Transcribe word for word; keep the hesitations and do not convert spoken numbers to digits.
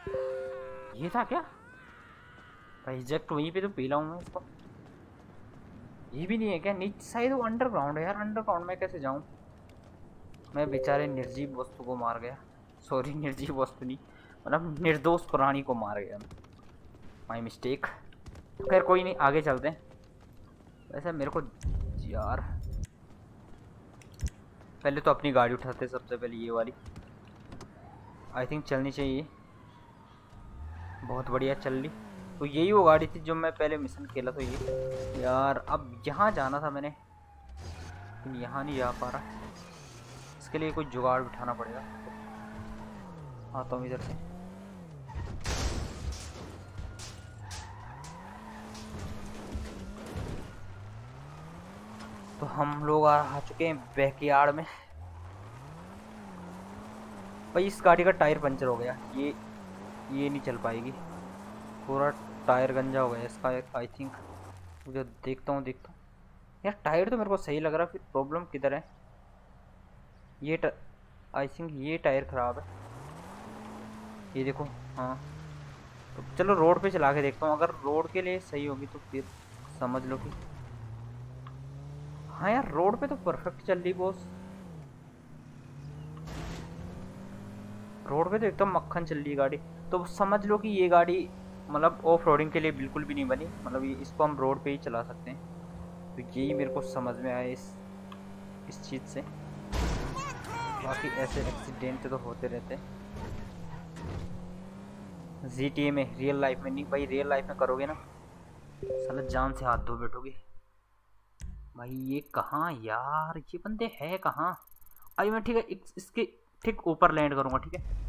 ये था क्या भाई? एग्जैक्ट वहीं पे तो पी लाऊं मैं इसको। ये भी नहीं है क्या नीचे? शायद वो अंडरग्राउंड है यार। अंडरग्राउंड में कैसे जाऊं मैं? बेचारे निर्जीव वस्तु को मार गया। सॉरी, निर्जीव वस्तु नहीं, मतलब निर्दोष प्राणी को मार गया। My mistake. खैर कोई नहीं, आगे चलते हैं। वैसे मेरे को यार पहले तो अपनी गाड़ी उठाते, सबसे पहले ये वाली आई थिंक चलनी चाहिए। बहुत बढ़िया चल ली। तो यही वो गाड़ी थी जो मैं पहले मिशन खेला। तो ये यार अब यहाँ जाना था मैंने, लेकिन यहाँ नहीं जा पा रहा। इसके लिए कोई जुगाड़ बिठाना पड़ेगा। आता हूँ इधर से। तो हम लोग आ, आ चुके हैं बैकयार्ड में। भाई इस गाड़ी का टायर पंचर हो गया। ये ये नहीं चल पाएगी। पूरा टायर गंजा हो गया इसका आई थिंक। मुझे देखता हूँ देखता हूँ यार, टायर तो मेरे को सही लग रहा है, फिर प्रॉब्लम किधर है? ये आई थिंक ये टायर ख़राब है। ये देखो। हाँ तो चलो रोड पे चला के देखता हूँ, अगर रोड के लिए सही होगी तो फिर समझ लो कि हाँ यार रोड पे तो परफेक्ट चल रही बॉस। रोड पे तो एकदम मक्खन चल रही है गाड़ी। तो समझ लो कि ये गाड़ी मतलब ऑफ रोडिंग के लिए बिल्कुल भी नहीं बनी। मतलब ये इसको हम रोड पे ही चला सकते हैं। तो यही मेरे को समझ में आया इस इस चीज़ से। बाकी ऐसे एक्सीडेंट तो होते रहते हैं जी टी ए में, रियल लाइफ में नहीं भाई। रियल लाइफ में करोगे ना साला जान से हाथ धो बैठोगे भाई। ये कहाँ यार, ये बंदे है कहाँ? अभी मैं ठीक है इसके ठीक ऊपर लैंड करूँगा, ठीक है।